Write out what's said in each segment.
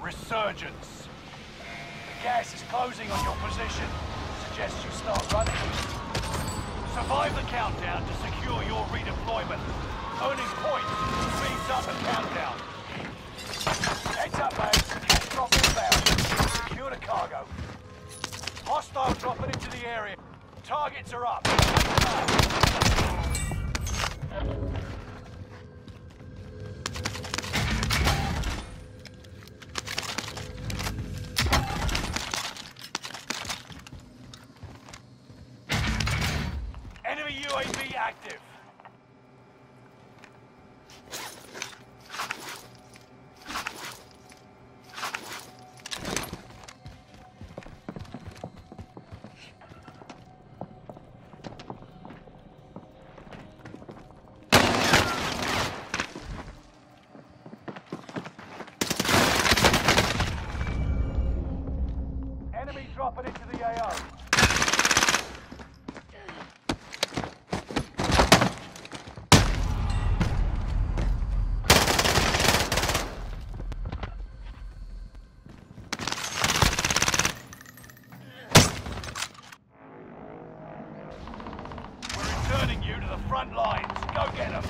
Resurgence. The gas is closing on your position. Suggest you start running. Survive the countdown to secure your redeployment. Earning points speeds up the countdown. Heads up, lads. Cash drop inbound. Secure the cargo. Hostile dropping into the area. Targets are up. Enemy UAV active. Enemy dropping into the AO. Returning you to the front lines. Go get them.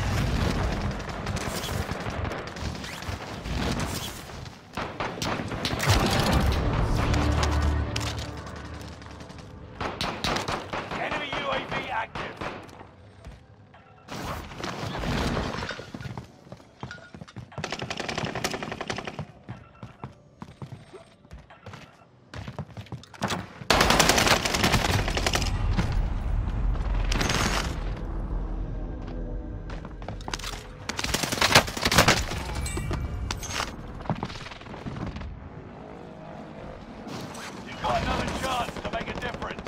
Enemy UAV active. You've got another chance to make a difference.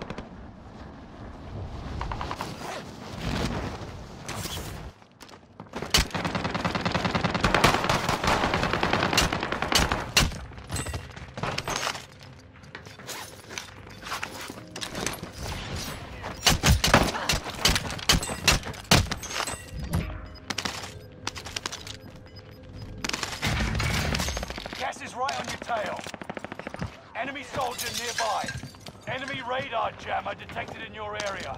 Gas is right on your tail. Enemy soldier nearby. Enemy radar jammer detected in your area.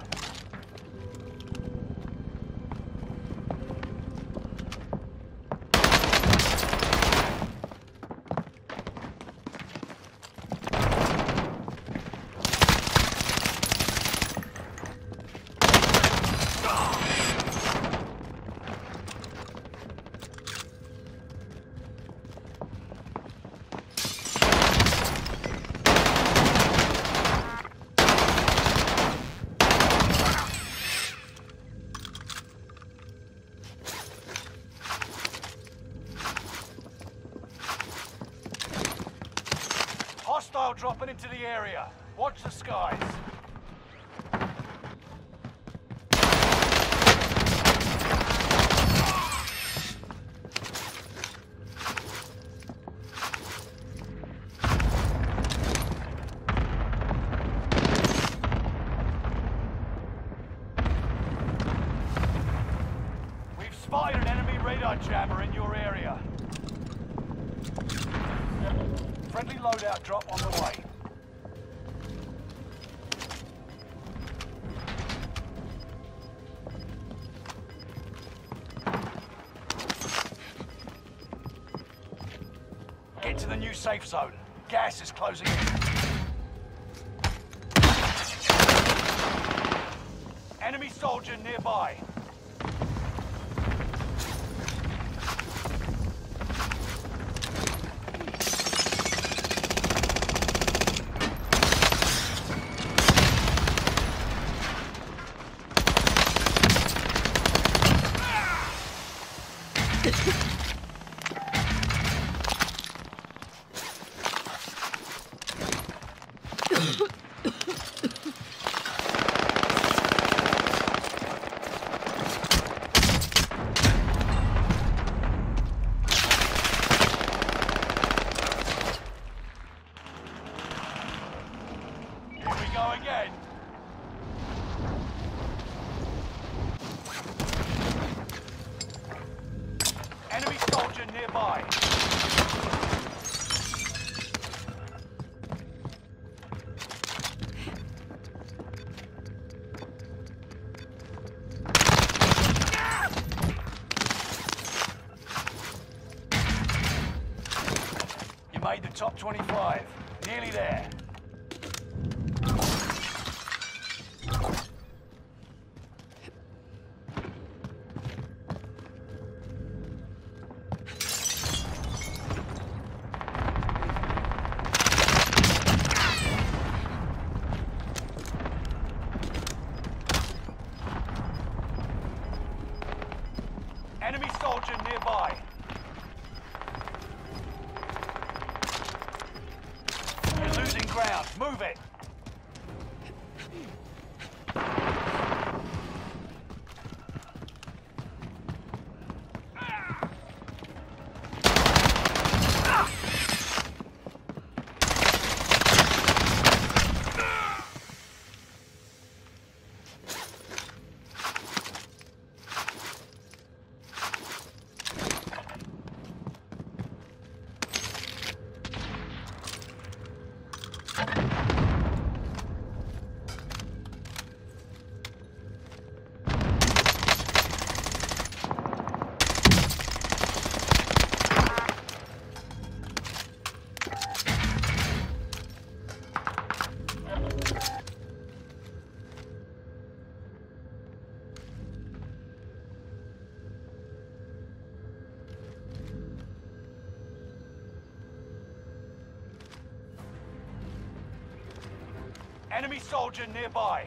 Hostile dropping into the area. Watch the skies. We've spotted an enemy radar jammer in your area. Friendly loadout drop on the way. Get to the new safe zone. Gas is closing in. Enemy soldier nearby. Again. Enemy soldier nearby. made the top 25. Nearly there. Enemy soldier nearby. You're losing ground. Move it. Enemy soldier nearby.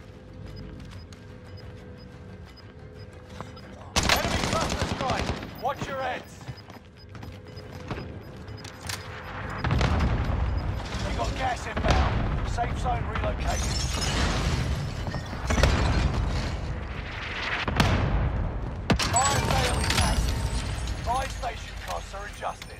Enemy cluster strike. Watch your heads. You got gas inbound. Safe zone relocated. Fire sale is active. Buy station costs are adjusted.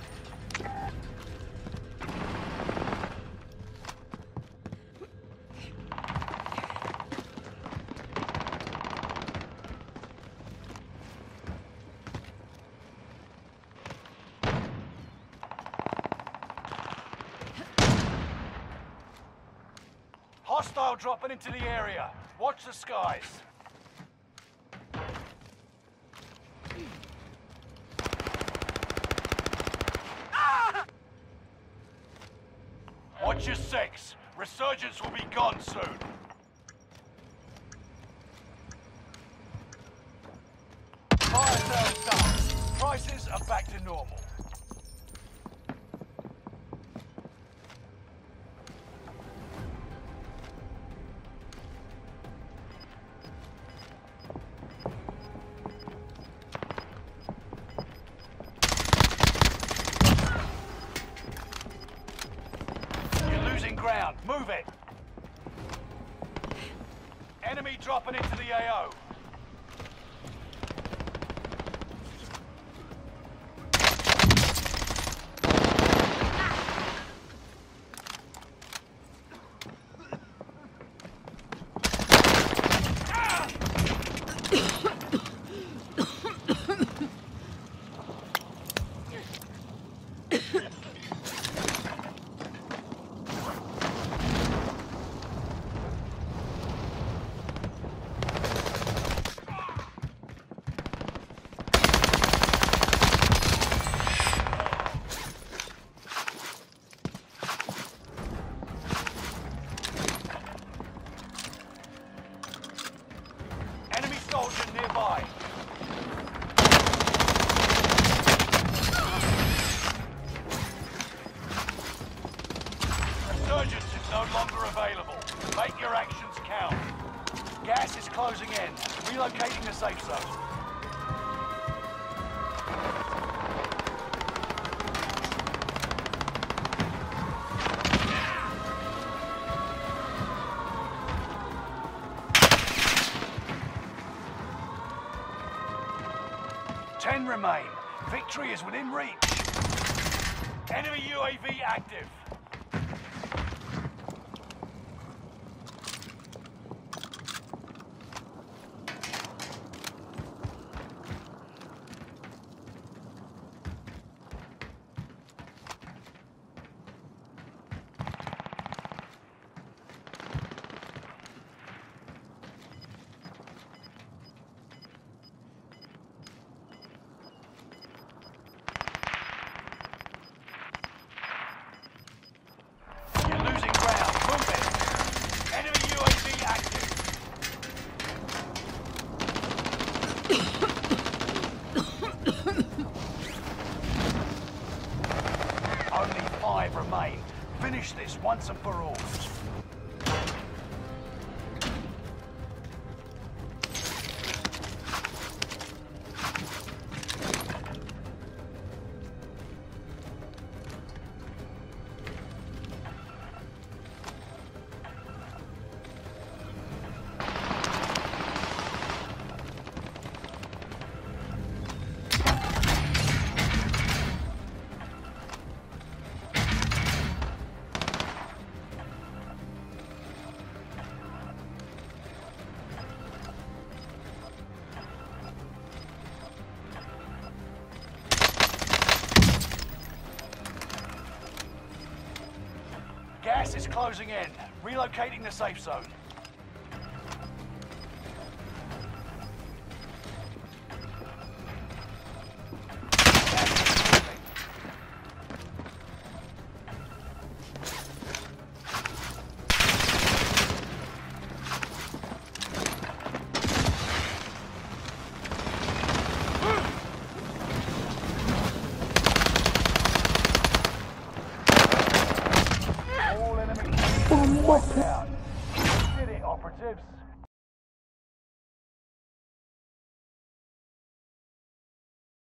Hostile dropping into the area. Watch the skies. Watch your six. Resurgence will be gone soon. Fire sales done. Prices are back to normal. Ground. Move it. Enemy dropping into the AO. Soldier nearby. Resurgence is no longer available. Make your actions count. Gas is closing in. Relocating the safe zone. Ten remain. Victory is within reach. Enemy UAV active. Only 5 remain. Finish this once and for all. Gas is closing in. Relocating the safe zone. All enemy wiped out. You did it, operatives.